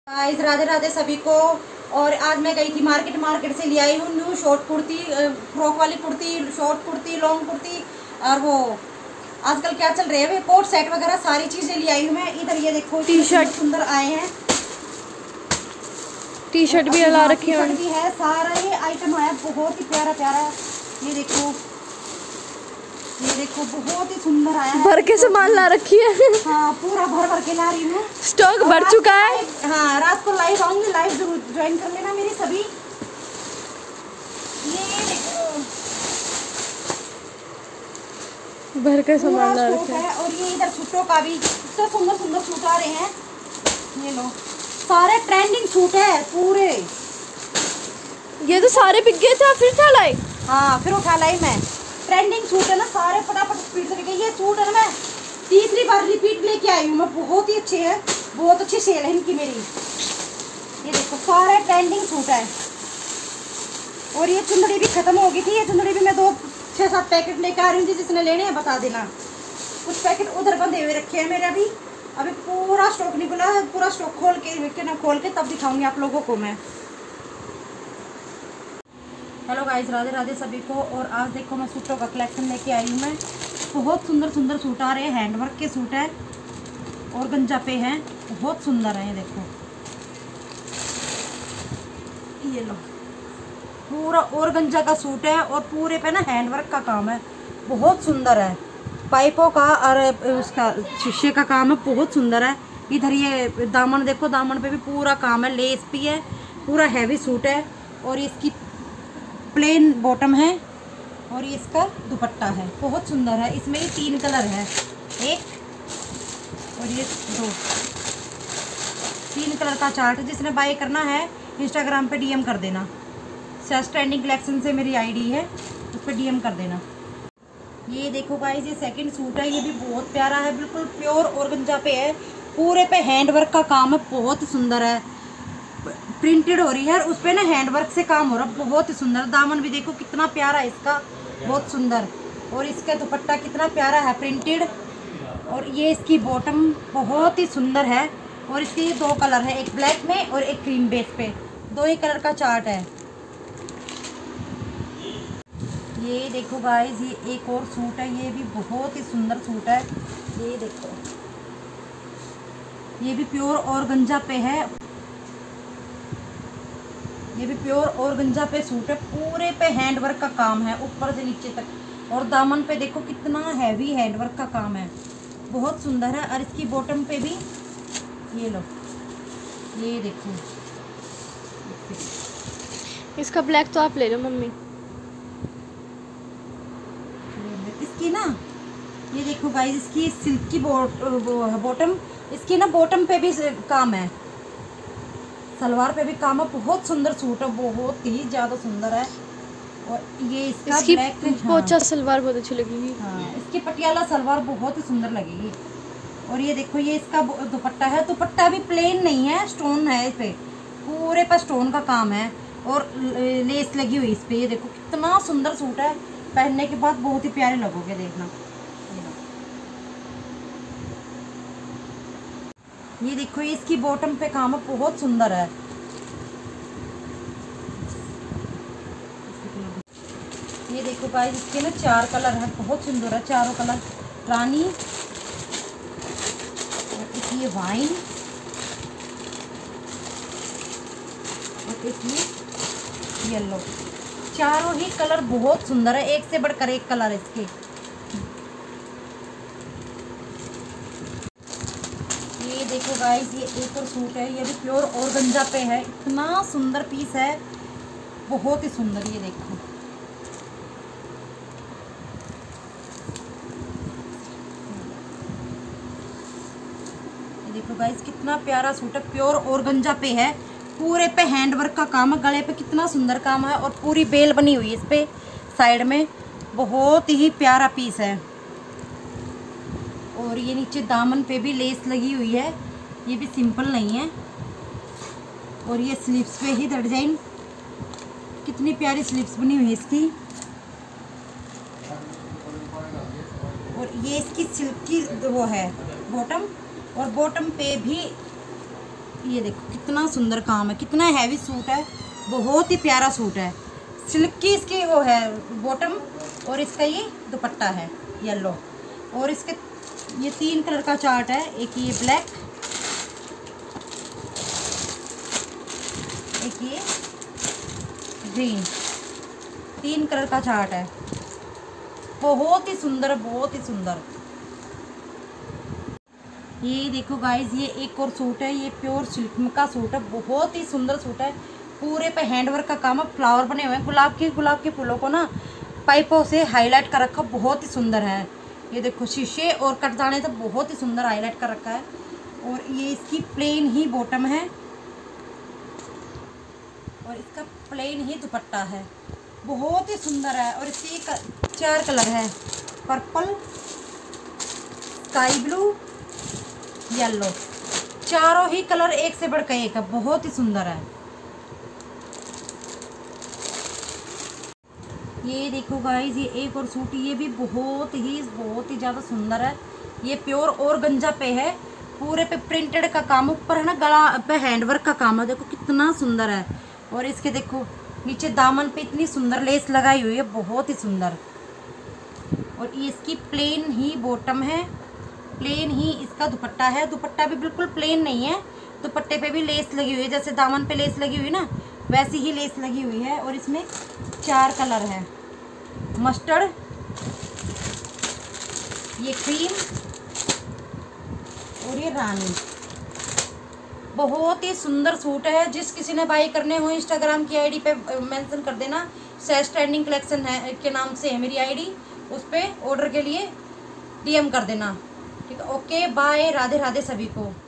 Guys Radhe Radhe सभी को। और आज मैं गई थी मार्केट से ले आई हूँ न्यू शॉर्ट कुर्ती, फ्रॉक वाली कुर्ती, शॉर्ट कुर्ती, लॉन्ग कुर्ती और वो आजकल क्या चल रहे हैं कोट सेट वगैरह सारी चीजें ले आई हूँ मैं। इधर ये देखो टी शर्ट सुंदर आए हैं, टी शर्ट भी ला रखी है, सारा ये आइटम आया बहुत ही प्यारा प्यारा। ये देखो बहुत ही सुंदर आया है, भर के सामान ला रखी है। हाँ पूरा भर के ला रही हूँ, स्टॉक भर चुका है। हाँ रात को लाइव आऊंगी, लाइव जरूर ज्वाइन कर लेना मेरी सभी। ये देखो भर के सामान ला रखा है। और ये इधर सूटों का भी इतना सुंदर सुंदर सूट आ रहे हैं। ये लो सारे ट्रेंडिंग सूट है पूरे। ये तो सारे बिक गए थे, फिर था लाई। हाँ फिर उठा लाई मैं, ट्रेंडिंग सूट है ना सारे, फटाफट स्पीड से बिके। ये सूट है ना मैं तीसरी बार रिपीट लेके आई हूँ मैं, बहुत ही अच्छे हैं, बहुत अच्छी सेल है इनकी मेरी। ये देखो सारे ट्रेंडिंग सूट है। और ये चुंदड़ी भी खत्म हो गई थी, ये चुंदड़ी भी मैं 6-7 पैकेट लेके आ रही हूँ, जिसने लेने हैं बता देना। कुछ पैकेट उधर बंधे हुए रखे हैं मेरे, अभी पूरा स्टॉक निकला है, पूरा स्टॉक खोल के तब दिखाऊंगी आप लोगों को मैं। हेलो गाइस राधे राधे सभी को। और आज देखो मैं सूटों का कलेक्शन लेके आई हूँ मैं, बहुत सुंदर सुंदर सूट आ रहे हैं, हैंडवर्क के सूट है और गंजा पे हैं, बहुत सुंदर है। ये देखो ये लो पूरा और गंजा का सूट है और पूरे पे ना हैंडवर्क का काम है, बहुत सुंदर है, पाइपों का और उसका शीशे का काम है, बहुत सुंदर है। इधर ये दामन देखो, दामन पे भी पूरा काम है, लेस भी है, पूरा हैवी सूट है। और इसकी प्लेन बॉटम है और ये इसका दुपट्टा है, बहुत सुंदर है। इसमें ये 3 कलर है, एक और ये 2, 3 कलर का चार्ट। जिसने बाय करना है इंस्टाग्राम पे डीएम कर देना, सच ट्रेंडिंग कलेक्शन से मेरी आईडी है, उस पर डीएम कर देना। ये देखो गाइस ये सेकंड सूट है, ये भी बहुत प्यारा है, बिल्कुल प्योर ऑर्गेन्जा पे है, पूरे पे हैंडवर्क का काम है, बहुत सुंदर है, प्रिंटेड हो रही है और उस पे ना हैंडवर्क से काम हो रहा है, बहुत ही सुंदर। दामन भी देखो कितना प्यारा है इसका, बहुत सुंदर। और इसका दुपट्टा कितना प्यारा है, प्रिंटेड। और ये इसकी बॉटम बहुत ही सुंदर है। और इसके ये 2 कलर है, एक ब्लैक में और एक क्रीम बेस पे, 2 ही कलर का चार्ट है। ये देखो गाइस ये एक और सूट है, ये भी बहुत ही सुंदर सूट है। ये देखो ये भी प्योर ऑर्गेन्जा पे है, ये भी प्योर ऑर्गेन्जा पे सूट है, पूरे पे हैंडवर्क का काम है ऊपर से नीचे तक। और दामन पे देखो कितना हैवी हैंडवर्क का काम है, बहुत सुंदर है। और इसकी बॉटम पे भी ये लो, ये देखो इसका ब्लैक तो आप ले लो मम्मी। इसकी ना ये देखो गाइस इसकी सिल्क की बॉटम, इसकी ना बॉटम पे भी काम है, सलवार पे भी काम है, बहुत सुंदर सूट है, बहुत ही ज़्यादा सुंदर है। और ये इसका ब्लैक पोचा सलवार बहुत अच्छी लगेगी। हाँ इसकी पटियाला सलवार बहुत ही सुंदर लगेगी। और ये देखो ये इसका दुपट्टा है, दुपट्टा भी प्लेन नहीं है, स्टोन है इस पे, पूरे पर स्टोन का काम है और लेस लगी हुई इस पे। ये देखो कितना सुंदर सूट है, पहनने के बाद बहुत ही प्यारे लगोगे, देखना। ये देखो ये इसकी बॉटम पे काम है, बहुत सुंदर है। ये देखो गाइस इसके ना 4 कलर है, बहुत सुंदर है, चारों कलर, रानी और एक ये वाइन और एक ये येलो, चारों ही कलर बहुत सुंदर है, एक से बढ़कर एक कलर है इसके। ये देखो गाइस ये एक और सूट है, ये भी प्योर ऑर्गेन्जा पे है, इतना सुंदर पीस है, बहुत ही सुंदर। ये देखो ये देखो गाइस कितना प्यारा सूट है, प्योर ऑर्गेन्जा पे है, पूरे पे हैंडवर्क का काम है, गले पे कितना सुंदर काम है और पूरी बेल बनी हुई है इस पे साइड में, बहुत ही प्यारा पीस है। और ये नीचे दामन पे भी लेस लगी हुई है, ये भी सिंपल नहीं है। और ये स्लीव्स पे ही डिजाइन, कितनी प्यारी स्लीव्स बनी हुई है इसकी। और ये इसकी सिल्क की वो है बॉटम, और बॉटम पे भी ये देखो कितना सुंदर काम है, कितना हैवी सूट है, बहुत ही प्यारा सूट है। सिल्क की इसकी वो है बॉटम, और इसका ये दुपट्टा है येलो, और इसके ये 3 कलर का चार्ट है, एक ये ब्लैक, एक ये ग्रीन, 3 कलर का चार्ट है। बहुत ही सुंदर, बहुत ही सुंदर। ये देखो गाइज, ये एक और सूट है, ये प्योर सिल्क का सूट है, बहुत ही सुंदर सूट है। पूरे पे हैंडवर्क का काम है, फ्लावर बने हुए हैं, गुलाब के फूलों को ना पाइपों से हाईलाइट कर रखा, बहुत ही सुंदर है। ये देखो शीशे और कटदाने तो बहुत ही सुंदर हाईलाइट कर रखा है। और ये इसकी प्लेन ही बॉटम है, और इसका प्लेन ही दुपट्टा है, बहुत ही सुंदर है। और इसके 4 कलर है, पर्पल, स्काई ब्लू, येलो, चारों ही कलर एक से बढ़कर एक है, बहुत ही सुंदर है। ये देखो गाइस, ये एक और सूट, ये भी बहुत ही ज़्यादा सुंदर है। ये प्योर और गंजा पे है, पूरे पे प्रिंटेड का काम, ऊपर है ना गला पे हैंडवर्क का काम है, देखो कितना सुंदर है। और इसके देखो नीचे दामन पे इतनी सुंदर लेस लगाई हुई है, बहुत ही सुंदर। और ये इसकी प्लेन ही बॉटम है, प्लेन ही इसका दुपट्टा है। दुपट्टा भी बिल्कुल प्लेन नहीं है, दुपट्टे पे भी लेस लगी हुई है, जैसे दामन पे लेस लगी हुई ना, वैसी ही लेस लगी हुई है। और इसमें 4 कलर है, मस्टर्ड, ये क्रीम, और ये रानी। बहुत ही सुंदर सूट है। जिस किसी ने बाई करने हो इंस्टाग्राम की आईडी पे मेंशन कर देना, सैश ट्रेंडिंग कलेक्शन है के नाम से है मेरी आईडी, उस पर ऑर्डर के लिए DM कर देना, ठीक है। ओके बाय, राधे राधे सभी को।